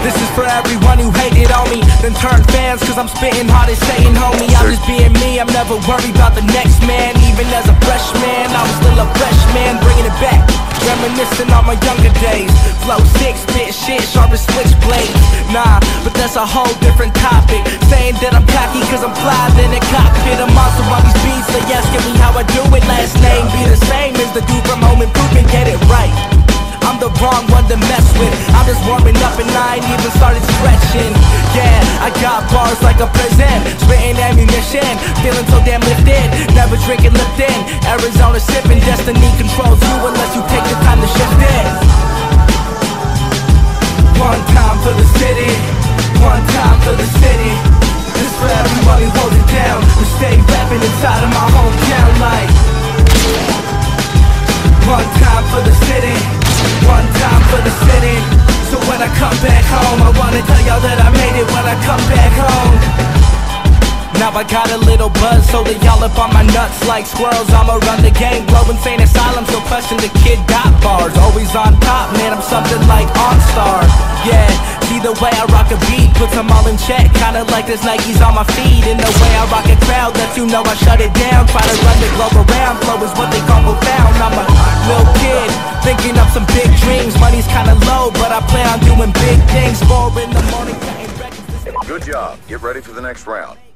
This is for everyone who hated on me, then turned fans cause I'm spitting hard and saying homie, I'm just being me, I'm never worried about the next man. Even as a freshman, I was still a freshman, bringing it back, reminiscing on my younger days. Flow 6, spit shit, sharp as switchblades. Nah, but that's a whole different topic. Saying that I'm cocky cause I'm fly in a cockpit. I'm also on these beats, they asking me how I do it. Last name be the same as the dude from Home Improvement, get it right. I'm the wrong one to mess with. I'm just warming up and I ain't even started stretching. Yeah, I got bars like a prison, spitting ammunition, feeling so damn lifted. Never drinking Lipton, Arizona sipping. Destiny controls you unless you take the time to shift it. One time for the city, one time for the city. This for everyone who holds it down, who stay rapping inside of my hometown like. One time for the city, one time for the city. So when I come back home, I wanna tell y'all that I made it when I come back home. Now I got a little buzz, so that y'all up on my nuts like squirrels. I'ma run the game, blow insane asylums, no question the kid got bars. Always on top, man, I'm something like OnStar. Yeah, see the way I rock a beat, puts them all in check, kinda like there's Nikes on my feet. And the way I rock a crowd, lets you know I shut it down. Try to run the globe around, flow is what they call profound. I'm a little kid, thinking up some big dreams. Money's kinda low, but I plan on doing big things. 4 in the morning, cutting records. Good job. Get ready for the next round.